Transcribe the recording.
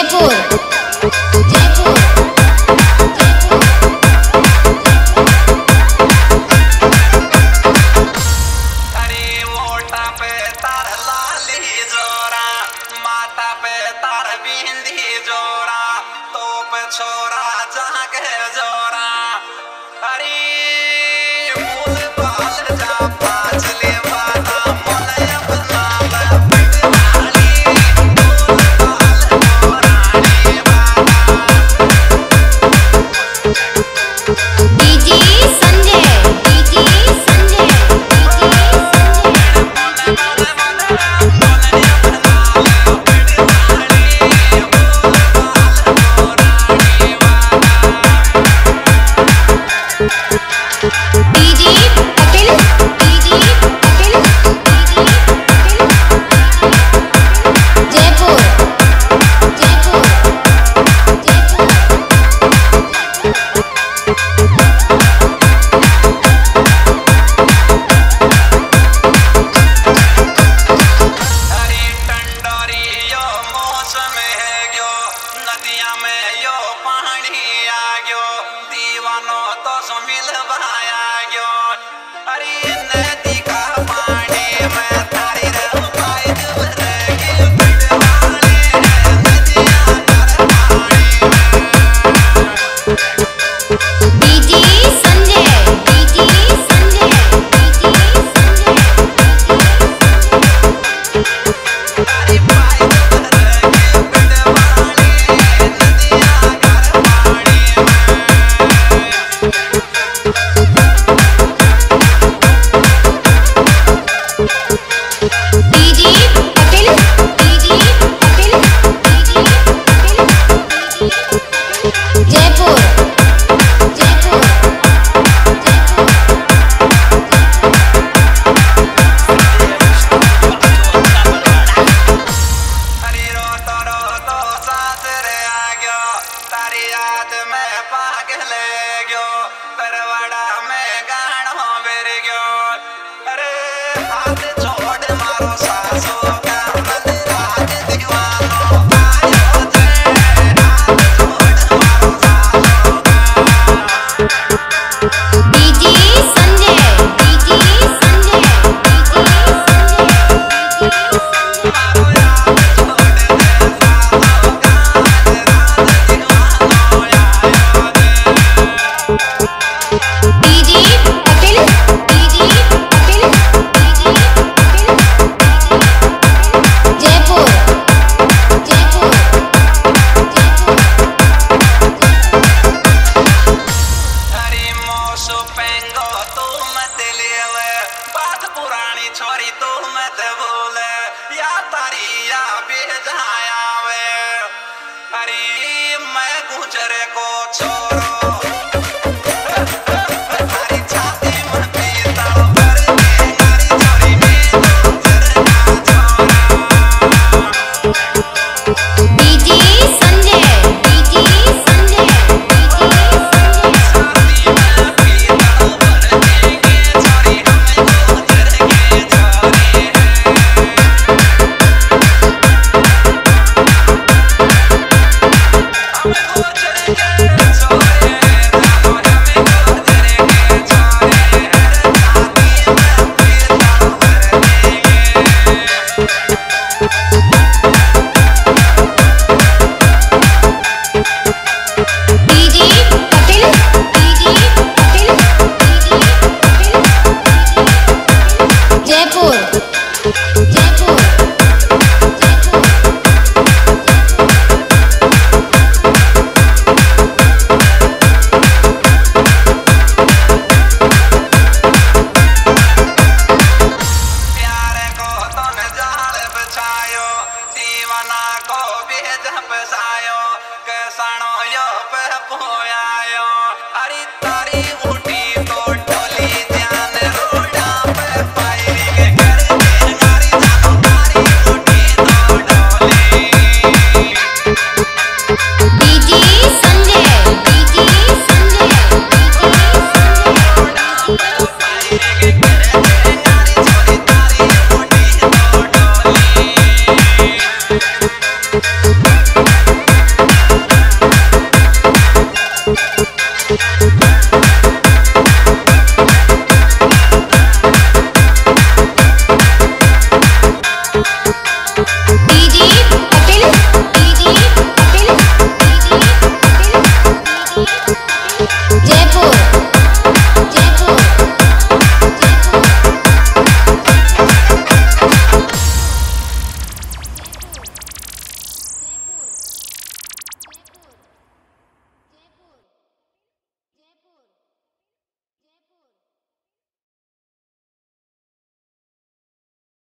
जयपुर जयपुर अरे मोटा पे तार लाली जोरा, माता पे तार बिंदी जोरा, तो पे छोरा जागे जोरा। अरे मूल बाल जा पाचले वाला मोले अपना पटवाली, मूल बाल मोरानी वाला। DJ Sanjay DJ Sanjay DJ Kapil DJ Kapil Jaipur Jaipur अरे टंडोरी यो मौसम है गयो, नदिया में यो पानी आ गयो, दीवानो तो सुमिल भाया गयो। अरे नदी का पानी में थारी रहूं पाई डूब रही पटवाले, नदिया कर पानी में। डीजे संजय डीजे संजय अरे पाई डूब रही पटवाले, नदिया कर पानी डीजे कपिल डीजे कपिल जयपुर जयपुर अरे रो तो साथ रे आ गयो, तारी याद में पागल गयो, परवाड़ा में गानो बेर गयो। अरे हाथ छोड़ मारो सासू का मन राज दीवानो आयो जे, हाथ छोड़ मारो सासू का। डीजे संजय डीजे संजय मारो याद छोड़ दे सासू का, राज दीवानो आयो जे। डीजे कपिल डीजे कपिल जयपुर जयपुर अरे मौसू पेंगो तू मत लेवे, बात पुरानी छोरी तू मत बोले, या तारी या बेजाया वे। अरे मैं गुजर